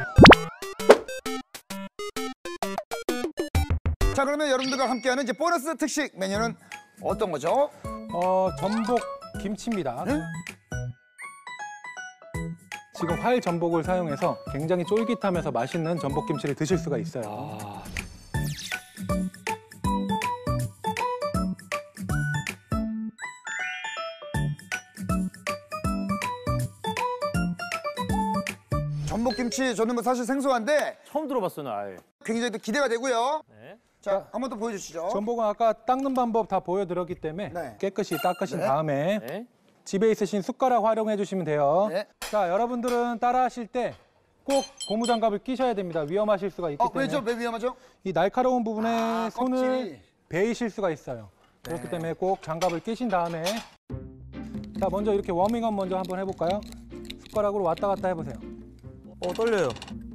자, 그러면 여러분들과 함께하는 이제 보너스 특식 메뉴는 어떤 거죠? 전복 김치입니다. 네? 지금 활 전복을 사용해서 굉장히 쫄깃하면서 맛있는 전복 김치를 드실 수가 있어요. 전복김치 저는 뭐 사실 생소한데 처음 들어봤어요, 아예. 굉장히 또 기대가 되고요. 네. 자, 한 번 더 보여주시죠. 전복은 아까 닦는 방법 다 보여드렸기 때문에 네. 깨끗이 닦으신 네. 다음에 네. 집에 있으신 숟가락 활용해 주시면 돼요. 네. 자, 여러분들은 따라 하실 때 꼭 고무장갑을 끼셔야 됩니다. 위험하실 수가 있기 때문에. 왜죠? 왜 위험하죠? 이 날카로운 부분에 손을 껍질이. 베이실 수가 있어요. 그렇기 때문에 꼭 장갑을 끼신 다음에 자, 먼저 이렇게 워밍업 먼저 한번 해볼까요? 숟가락으로 왔다 갔다 해보세요. 떨려요.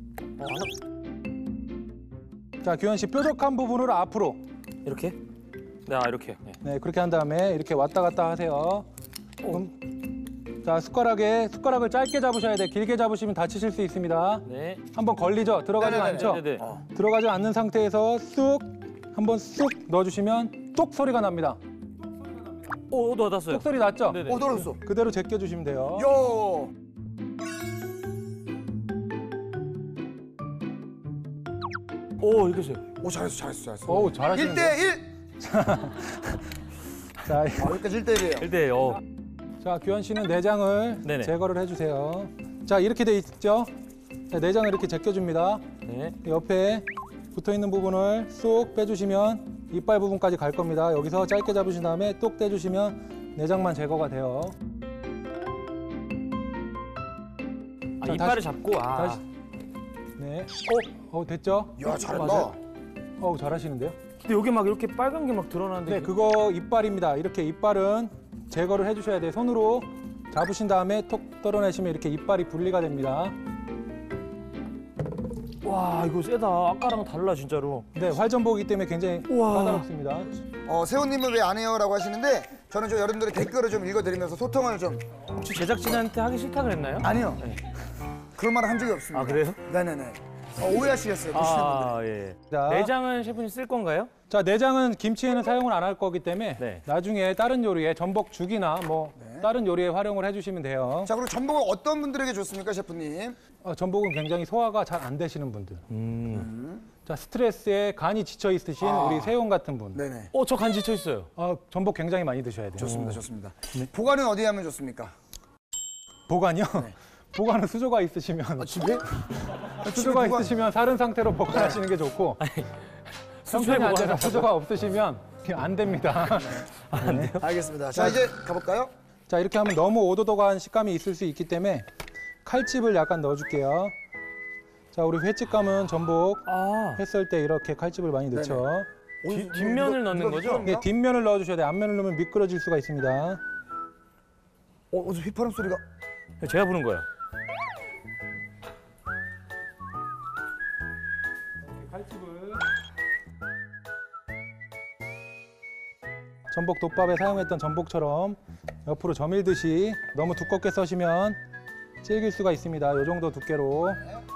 자, 규현 씨 뾰족한 부분으로 앞으로. 이렇게? 네, 이렇게. 네. 네, 그렇게 한 다음에 이렇게 왔다 갔다 하세요. 자, 숟가락을 짧게 잡으셔야 돼요. 길게 잡으시면 다치실 수 있습니다. 네. 한번 걸리죠? 들어가지 네네네. 않죠? 네네. 들어가지 않는 상태에서 쑥 한번 쑥 넣어주시면 똑 소리가 납니다. 닫았어요. 똑 소리 났죠? 네네. 떨어졌어. 그대로 제껴주시면 돼요. 요. 이렇게 해서요. 잘했어. 어우, 잘하시는데요? 1대1. 자, 여기까지 1대1이에요. 1대1. 자, 규현 씨는 내장을 네네. 제거를 해주세요. 자, 이렇게 돼 있죠? 자, 내장을 이렇게 제껴줍니다. 네. 옆에 붙어있는 부분을 쏙 빼주시면 이빨 부분까지 갈 겁니다. 여기서 짧게 잡으신 다음에 똑 떼주시면 내장만 제거가 돼요. 자, 이빨을 잡고, 다시. 네. 됐죠? 야, 잘한다. 맞아요. 잘하시는데요? 근데 여기 막 이렇게 빨간 게 막 드러나는데. 네, 그거 이빨입니다. 이렇게 이빨은 제거를 해주셔야 돼요. 손으로 잡으신 다음에 톡 떨어내시면 이렇게 이빨이 분리가 됩니다. 와, 이거 세다. 아까랑 달라, 진짜로. 네, 활전복이기 때문에 굉장히 우와. 까다롭습니다. 세훈님은 왜 안 해요라고 하시는데 저는 좀 여러분들의 댓글을 좀 읽어드리면서 소통을 좀. 혹시 제작진한테 하기 싫다 그랬나요? 아니요. 그런 말을 한 적이 없습니다. 아, 그래요? 네네네. 오해하시겠어요, 보시는 분들이. 예. 자, 내장은 셰프님 쓸 건가요? 자, 내장은 김치에는 사용을 안 할 거기 때문에 네. 나중에 다른 요리에 전복죽이나 뭐 다른 요리에 활용을 해주시면 돼요. 자, 그럼 전복은 어떤 분들에게 좋습니까, 셰프님? 전복은 굉장히 소화가 잘 안 되시는 분들. 자, 스트레스에 간이 지쳐 있으신 우리 세훈 같은 분. 네네. 저 간 지쳐 있어요. 전복 굉장히 많이 드셔야 돼요. 좋습니다. 보관은 어디에 하면 좋습니까? 보관이요? 보관은 수조가 있으시면 집에? 수조가 보관- 있으시면 사른 상태로 보관하시는 게 좋고 형편이 안 돼서 수조가 없으시면 안 됩니다. 안 돼요? 알겠습니다. 자, 이제 가볼까요? 자, 이렇게 하면 너무 오도독한 식감이 있을 수 있기 때문에 칼집을 약간 넣어줄게요. 자, 우리 횟집감은 전복 했을 때 이렇게 칼집을 많이 넣죠. 뒷면을 넣는 거죠? 네, 뒷면을 넣어주셔야 돼요. 앞면을 넣으면 미끄러질 수가 있습니다. 어디서 휘파람 소리가? 제가 부른 거예요. 전복 덮밥에 사용했던 전복처럼 옆으로 저밀듯이 너무 두껍게 써시면 질길 수가 있습니다. 이 정도 두께로.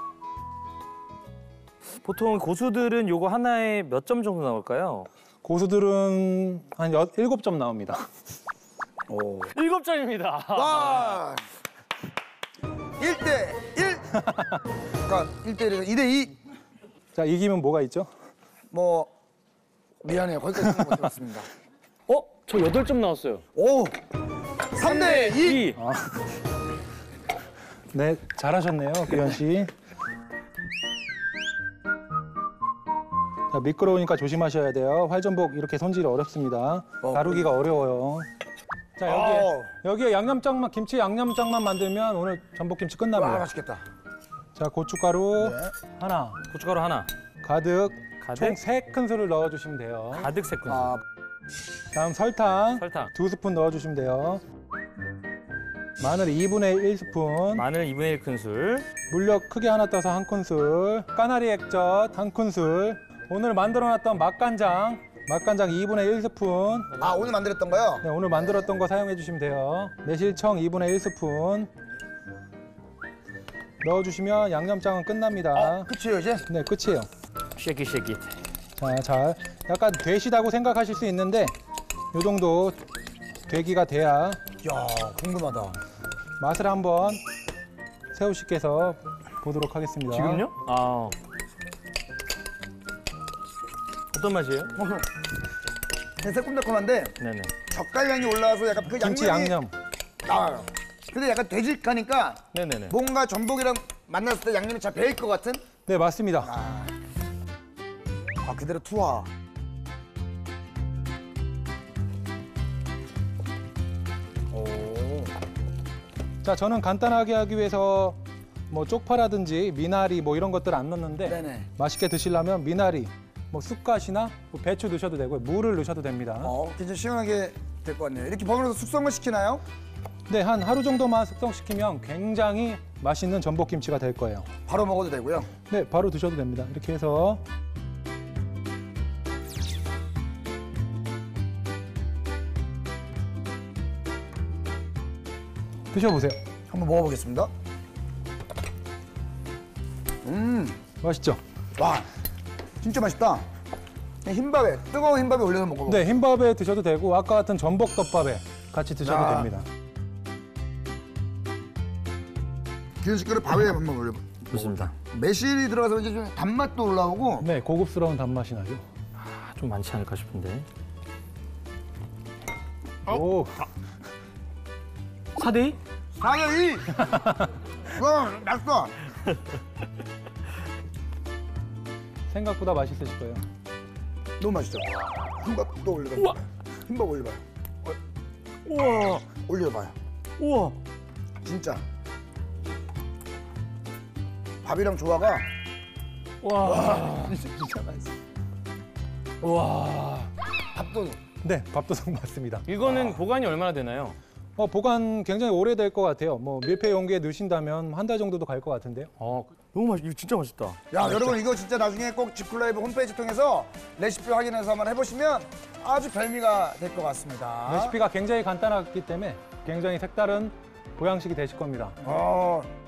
보통 고수들은 요거 하나에 몇 점 정도 나올까요? 고수들은 한 7점 나옵니다. 7점입니다. 와! 1대1! 그러니까 1대1에서 2대2. 자, 이기면 뭐가 있죠? 뭐 미안해요. 거기까지 생각 못 해봤습니다. 저 8점 나왔어요. 오! 3대2! 네, 잘하셨네요, 규현 씨. 자, 미끄러우니까 조심하셔야 돼요. 활전복 이렇게 손질이 어렵습니다. 다루기가 어려워요. 자, 여기에 양념장만, 김치 양념장만 만들면 오늘 전복김치 와, 끝납니다. 맛있겠다. 자, 고춧가루 하나, 고춧가루 하나. 가득, 가득? 총 3큰술을 넣어주시면 돼요. 가득 3큰술. 다음 설탕, 설탕. 2스푼 넣어주시면 돼요. 마늘 2분의 1스푼, 마늘 2분의 1큰술. 물엿 크게 하나 떠서 1큰술, 까나리 액젓 1큰술, 오늘 만들어놨던 맛간장 2분의 1스푼, 오늘 만들었던 거요? 네, 오늘 만들었던 거 사용해 주시면 돼요. 매실청 2분의 1스푼, 넣어주시면 양념장은 끝납니다. 끝이에요 이제? 네, 끝이에요. 쉐킷 쉐킷. 자, 약간 되시다고 생각하실 수 있는데 이 정도 되기가 돼야 야 궁금하다. 맛을 한번 새우 씨께서 보도록 하겠습니다. 지금요? 아. 어떤 맛이에요? 새콤달콤한데 네네. 젓갈향이 올라와서 약간 그 김치 양념이 양념. 나와요. 근데 약간 되직하니까 네네네. 뭔가 전복이랑 만났을 때 양념이 잘 배일 것 같은? 네, 맞습니다. 아 그대로 투하. 오. 자, 저는 간단하게 하기 위해서 뭐 쪽파라든지 미나리 뭐 이런 것들 안 넣는데 네네. 맛있게 드시려면 미나리, 뭐 쑥갓이나 뭐 배추 넣으셔도 되고요. 물을 넣으셔도 됩니다. 굉장히 시원하게 될 것 같네요. 이렇게 버무려서 숙성을 시키나요? 네, 한 하루 정도만 숙성시키면 굉장히 맛있는 전복김치가 될 거예요. 바로 먹어도 되고요. 네, 바로 드셔도 됩니다. 이렇게 해서 드셔보세요. 한번 먹어보겠습니다. 맛있죠? 와, 진짜 맛있다. 흰밥에, 뜨거운 흰밥에 올려서 먹어봐. 네, 흰밥에 드셔도 되고 아까 같은 전복덮밥에 같이 드셔도 야. 됩니다. 기름 식구를 밥에 한번 올려봐. 좋습니다. 매실이 들어가서 이제 좀 단맛도 올라오고. 네, 고급스러운 단맛이 나죠. 아, 좀 많지 않을까 싶은데. 오, 사대이? 사나이! 와, 맛있어. 생각보다 맛있으실 거예요. 너무 맛있죠? 흰밥도 올려봐. 흰밥 올려봐요. 우와. 올려봐요. 우와. 진짜. 밥이랑 조화가 와. 진짜 맛있어. 우와. 밥도 네, 밥도둑 맞습니다. 이거는 보관이 얼마나 되나요? 보관 굉장히 오래될 것 같아요. 뭐 밀폐 용기에 넣으신다면 한 달 정도도 갈 것 같은데요. 너무 맛있. 이거 진짜 맛있다. 야, 여러분 이거 진짜 나중에 꼭 지쿨라이브 홈페이지 통해서 레시피 확인해서 한번 해보시면 아주 별미가 될 것 같습니다. 레시피가 굉장히 간단하기 때문에 굉장히 색다른 보양식이 되실 겁니다. 어,